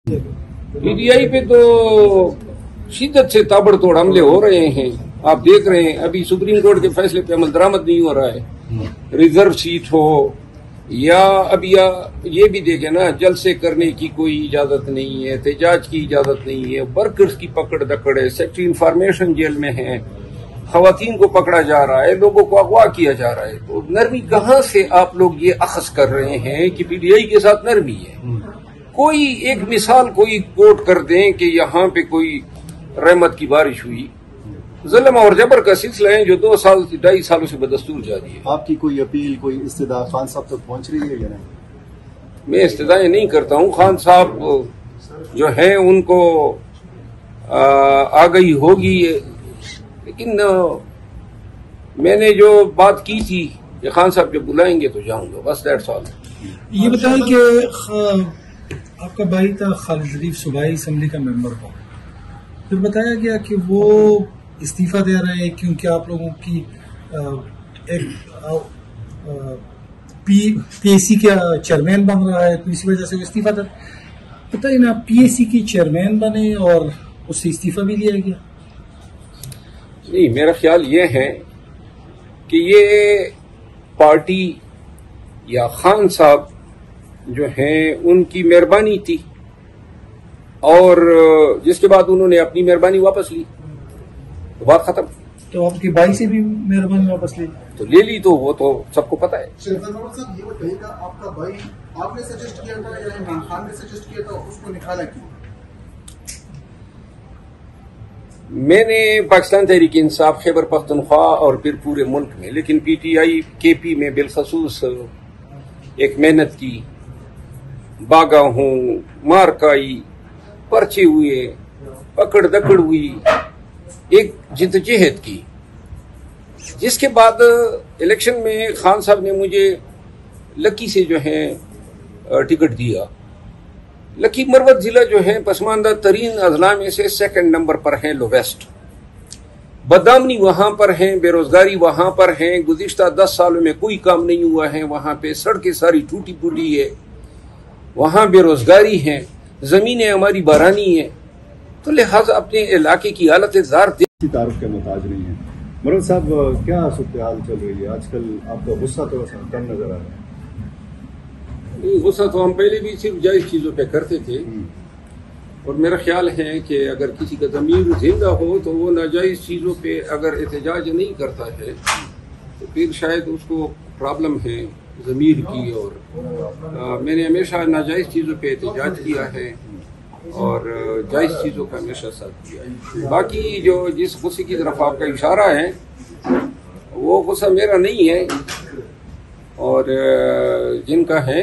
PTI पे तो शिद्दत से ताबड़तोड़ हमले हो रहे हैं। आप देख रहे हैं अभी सुप्रीम कोर्ट के फैसले पे अमल दरामद नहीं हो रहा है। रिजर्व सीट हो या अब या ये भी देखे ना, जलसे करने की कोई इजाजत नहीं है, एहतजाज की इजाजत नहीं है, वर्कर्स की पकड़ दकड़ है, सेक्रेटरी इंफॉर्मेशन जेल में है, खवातीन को पकड़ा जा रहा है, लोगों को अगवा किया जा रहा है। तो नरमी कहाँ से आप लोग ये अखज़ कर रहे हैं कि PTI के साथ नरमी है? कोई एक मिसाल कोई कोट कर दें कि यहाँ पे कोई रहमत की बारिश हुई। जुल्म और जबर का सिलसिला है जो 2-2.5 सालों से बदस्तूर जारी है। आपकी कोई अपील, कोई इस्तदा खान साहब तक पहुंच रही है या नहीं? मैं इस्तदाएं नहीं करता हूँ। खान साहब जो हैं उनको आ गई होगी, लेकिन मैंने जो बात की थी कि खान साहब जब बुलाएंगे तो जाऊंगा, बस दैट्स ऑल। ये बताएं कि आपका भाई था खालिद शरीफ, सूबाई असम्बली का मेंबर था, फिर बताया गया कि वो इस्तीफा दे रहे हैं क्योंकि आप लोगों की एक PAC का चेयरमैन बन रहा है, तो इसी वजह से वो इस्तीफा दे। बताइए ना, PAC की चेयरमैन बने और उससे इस्तीफा भी लिया गया? नहीं, मेरा ख्याल ये है कि ये पार्टी या खान साहब जो हैं उनकी मेहरबानी थी, और जिसके बाद उन्होंने अपनी मेहरबानी वापस ली तो बात खत्म। तो आपके भाई से भी मेहरबानी वापस ली तो ले ली, तो वो तो सबको पता है। साहब ये बताइएगा, आपका भाई आपने सजेस्ट किया था या इमरान खान ने सजेस्ट किया था, उसको निकाला क्यों? मैंने पाकिस्तान तहरीक इंसाफ खैबर पख्तूनख्वा और फिर पूरे मुल्क में, लेकिन PTI KP में बिलखसूस एक मेहनत की, बागा हूँ, मार खाई, पर्चे हुए, पकड़ दकड़ हुई, एक जिद्दोजहद की, जिसके बाद इलेक्शन में खान साहब ने मुझे लकी से जो है टिकट दिया। लकी मरवत जिला जो है पसमानदा तरीन अजला में से 2nd नंबर पर है, लोवेस्ट। बदआमनी वहां पर है, बेरोजगारी वहां पर है, गुज़िश्ता 10 सालों में कोई काम नहीं हुआ है वहां पे, सड़कें सारी टूटी फूटी है, वहां बेरोजगारी है, जमीनें हमारी बारानी है, तो लिहाजा अपने इलाके की हालत ज़ार तारुफ के मोहताज नहीं है। मरवत साहब, क्या सूरत-ए-हाल चल रही है आजकल? आपका गुस्सा थोड़ा सा कम नजर आ रहा है। गुस्सा तो हम पहले भी सिर्फ जायज चीजों पे करते थे, और मेरा ख्याल है कि अगर किसी का ज़मीर जिंदा हो तो वो नाजायज चीजों पे अगर एहतजाज नहीं करता है तो फिर शायद उसको प्रॉब्लम है ज़मीर की। और मैंने हमेशा नाजायज चीज़ों पे एहतजाज किया है और जायज चीज़ों का हमेशा साथ किया है। बाकी जो जिस गुस्से की तरफ आपका इशारा है वो गुस्सा मेरा नहीं है, और जिनका है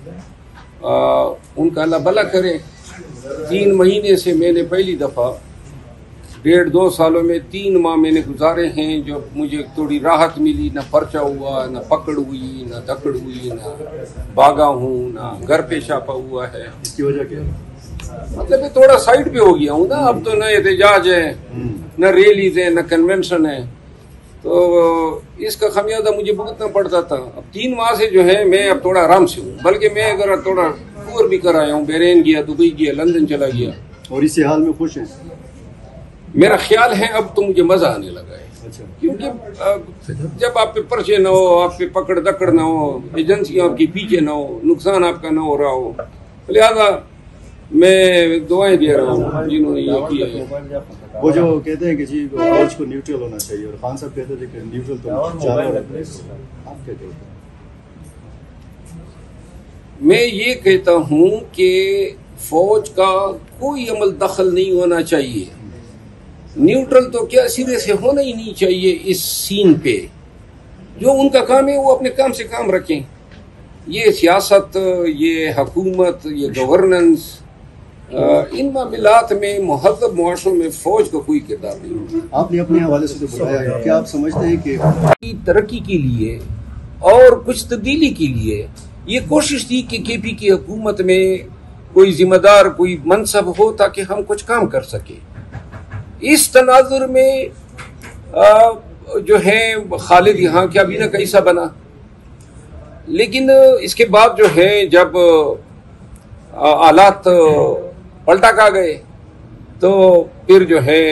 उनका अल्लाह भला करे। 3 महीने से मैंने पहली दफ़ा 1.5-2 सालों में 3 माह मैंने गुजारे हैं जो मुझे थोड़ी राहत मिली, ना पर्चा हुआ, ना पकड़ हुई, ना दकड़ हुई, ना भागा हूँ, ना घर पे छापा हुआ है। इसकी वजह क्या है? मतलब मैं थोड़ा साइड पे हो गया हूँ ना, अब तो न एहतजाज है, न रैलीज है, न कन्वेंशन है, तो इसका खमियाजा मुझे भुगतना पड़ता था। अब 3 माह से जो है मैं अब थोड़ा आराम से हूँ, बल्कि मैं अगर थोड़ा टूर भी कर आया हूँ, बहरीन गया, दुबई गया, लंदन चला गया। और इसी हाल में खुश हैं? मेरा ख्याल है अब तो मुझे मजा आने लगा है। अच्छा। क्योंकि जब आप पे पर्चे न हो, आप पे पकड़ दकड़ न हो, एजेंसियां आपके पीछे न हो, नुकसान आपका न हो रहा हो, लिहाजा मैं दुआएं दे रहा हूँ जिन्होंने ये किया है। वो जो कहते हैं कि जी फौज को न्यूट्रल होना चाहिए, और खान साहब कहते थे कि न्यूट्रल तो चारों रहते हैं, आप क्या कहते हैं? मैं ये कहता हूँ कि फौज का कोई अमल दखल नहीं होना चाहिए। न्यूट्रल तो क्या सिरे से होना ही नहीं चाहिए इस सीन पे। जो उनका काम है वो अपने काम से काम रखें। ये सियासत, ये हुकूमत, ये गवर्नेंस, इन मामलात में मुहज़्ज़ब मुआशरों में फौज का कोई किरदार नहीं। आपने अपने हवाले से जो बताया है, क्या आप समझते हैं कि तरक्की के लिए और कुछ तब्दीली के लिए ये कोशिश थी कि KP की हुकूमत में कोई जिम्मेदार, कोई मनसब हो ताकि हम कुछ काम कर सके। इस तनाजुर में जो है खालिद यहाँ क्या भी ना कैसा बना, लेकिन इसके बाद जो है जब हालात پلٹا کھا گئے تو پھر جو ہے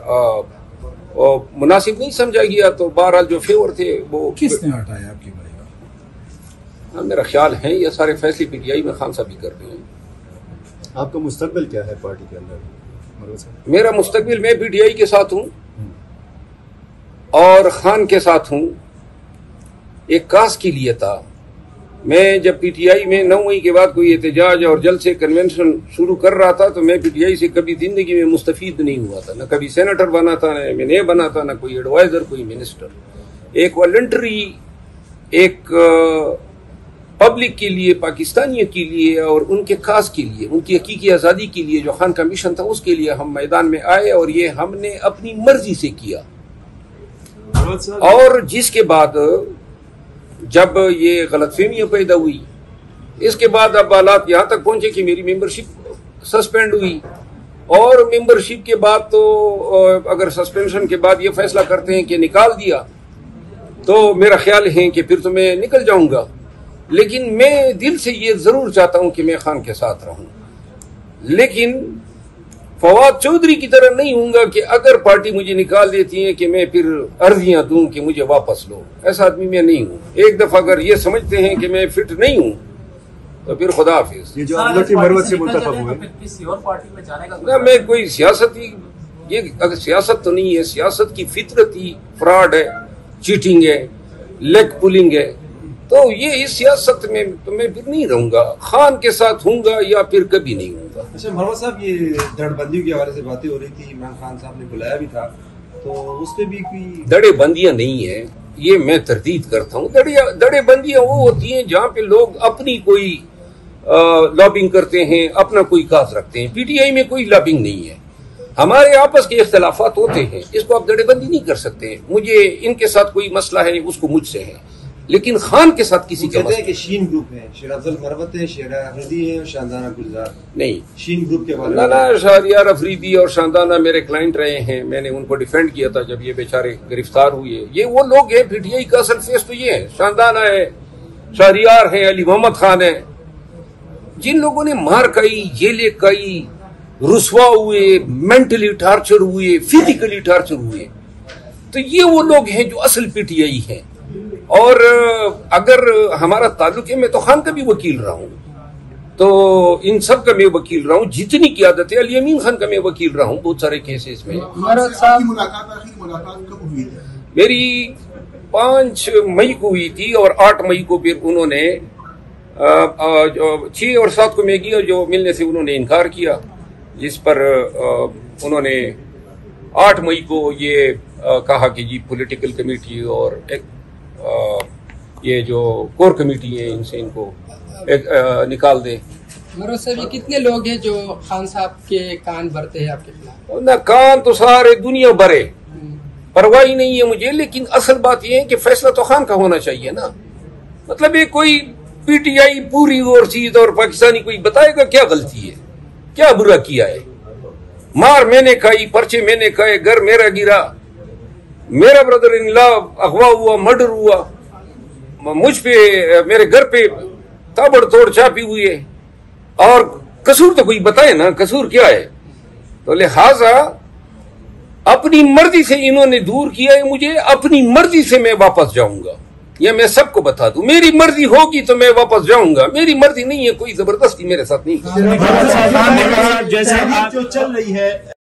مناسب نہیں سمجھا گیا، تو بہرحال جو فیور تھے وہ کس نے ہٹایا آپ کے بھائی کو؟ میرا خیال ہے یہ سارے فیصلے پی ٹی آئی میں خان صاحب ہی کر رہے ہیں۔ آپ کا مستقبل کیا ہے پارٹی کے اندر مروت صاحب؟ میرا مستقبل، میں پی ٹی آئی کے ساتھ ہوں اور خان کے ساتھ ہوں۔ ایک کاس کے لیے تھا، میں جب پی ٹی آئی میں 9 مئی کے بعد کوئی احتجاج اور جلسے کنونشن شروع کر رہا تھا تو میں پی ٹی آئی سے کبھی زندگی میں مستفید نہیں ہوا تھا، نہ کبھی سینیٹر بنا تھا، نہ ایم این اے بنا تھا، نہ کوئی ایڈوائزر، کوئی منسٹر۔ ایک والنٹری، ایک پبلک کے لیے، پاکستانیوں کے لیے اور ان کے کاز کے لیے، ان کی حقیقی آزادی کے لیے جو خان کا مشن تھا، اس کے لیے ہم میدان میں آئے اور یہ ہم نے اپنی مرضی سے کیا۔ اور جس کے بعد جب یہ غلط فہمیاں پیدا ہوئی، اس کے بعد اب حالات یہاں تک پہنچے کہ میری ممبرشپ سسپینڈ ہوئی، اور ممبرشپ کے بعد تو اگر سسپینشن کے بعد یہ فیصلہ کرتے ہیں کہ نکال دیا تو میرا خیال ہے کہ پھر تو میں نکل جاؤں گا، لیکن میں دل سے یہ ضرور چاہتا ہوں کہ میں خان کے ساتھ رہوں، لیکن فواد چودھری کی طرح نہیں ہوں گا کہ اگر پارٹی مجھے نکال دیتی ہے کہ میں پھر عرضیاں دوں کہ مجھے واپس لو۔ ایسا آدمی میں نہیں ہوں۔ ایک دفعہ اگر یہ سمجھتے ہیں کہ میں فٹ نہیں ہوں تو پھر خدا حافظ۔ یہ جو املاکی مروت سے منتخب ہوئے، کسی اور پارٹی میں جانے کا نہ میں کوئی سیاستی، یہ اگر سیاست تو نہیں ہے، سیاست کی فطرت ہی فراڈ ہے، چیٹنگ ہے، لیگ پولنگ ہے، تو یہ اس سیاست میں تو میں پھر نہیں رہوں گا۔ خان کے ساتھ ہوں گا یا پھر کبھی نہیں ہوں گا۔ اچھا مروت صاحب، یہ دڑ بندیوں کے حوالے سے باتیں ہو رہی تھی، عمران خان صاحب نے بلایا بھی تھا، تو اس پہ بھی کوئی دڑے بندیاں نہیں ہیں، یہ میں تردید کرتا ہوں۔ دڑے بندیاں وہ ہوتی ہیں جہاں پہ لوگ اپنی کوئی لابنگ کرتے ہیں، اپنا کوئی کاز رکھتے ہیں۔ پی ٹی آئی میں کوئی لابنگ نہیں ہے، ہمارے آپس کے اختلافات ہوتے ہیں، اس کو آپ دڑے بندی نہیں کر سکتے۔ مجھے ان کے ساتھ کوئی مسئلہ ہے، اس کو مجھ سے ہے، لیکن خان کے ساتھ کسی کا کہتے ہیں مسئلہ کہ شین گروپ ہے، شیر افضل مروت ہے، شیر افریدی ہے اور شاندانہ گلزار نہیں۔ شین گروپ کے بارے مولانا شہریار افریدی اور شاندانہ میرے کلائنٹ رہے ہیں، میں نے ان کو ڈیفینڈ کیا تھا جب یہ بیچارے گرفتار ہوئے۔ یہ وہ لوگ ہیں، پی ٹی آئی کا اصل فیس تو یہ ہے، شاندانہ ہے، شہریار ہے، علی محمد خان ہے، جن لوگوں نے مار کھائی، جیلیں کھائی، رسوا ہوئے، مینٹلی ٹارچر ہوئے، فزیکلی ٹارچر ہوئے، تو یہ وہ لوگ ہیں جو اصل پی ٹی آئی ہیں۔ اور اگر ہمارا تعلق ہے، میں تو خان کا بھی وکیل رہا ہوں، تو ان سب کا میں وکیل رہا ہوں، جتنی قیادت ہے علی امین خان کا میں وکیل رہا ہوں بہت سارے کیسز میں۔ آخری ملاقات کب ہوئی ہے؟ میری 5 مئی کو ہوئی تھی اور 8 مئی کو پھر انہوں نے 6 اور 7 کو میں گیا، جو ملنے سے انہوں نے انکار کیا، جس پر انہوں نے 8 مئی کو یہ کہا کہ جی پولیٹیکل کمیٹی اور یہ جو کور کمیٹی ہے ان سے ان کو نکال دیں۔ مروت صاحب، یہ کتنے لوگ ہیں جو خان صاحب کے کان بھرتے ہیں آپ کے خلاف؟ نہ کان تو سارے دنیا بھرے، پرواہ نہیں ہے مجھے، لیکن اصل بات یہ ہے کہ فیصلہ تو خان کا ہونا چاہیے نا۔ مطلب یہ کوئی پی ٹی آئی پوری اور چیز اور پاکستانی کوئی بتائے گا کیا غلطی ہے، کیا برا کیا ہے؟ مار میں نے کھائی، پرچے میں نے کھائے، گھر میرا گرا، میرا بردر ان لا اغوا ہوا، مرڈر ہوا، مجھ پہ میرے گھر پہ تابڑ توڑ چاپی ہوئی ہے، اور قصور تو کوئی بتائے نا، قصور کیا ہے؟ تو لہذا اپنی مرضی سے انہوں نے دور کیا ہے مجھے، اپنی مرضی سے میں واپس جاؤں گا، یہ میں سب کو بتا دوں۔ میری مرضی ہوگی تو میں واپس جاؤں گا، میری مرضی نہیں ہے، کوئی زبردستی میرے ساتھ نہیں۔ جیسے جو چل رہی ہے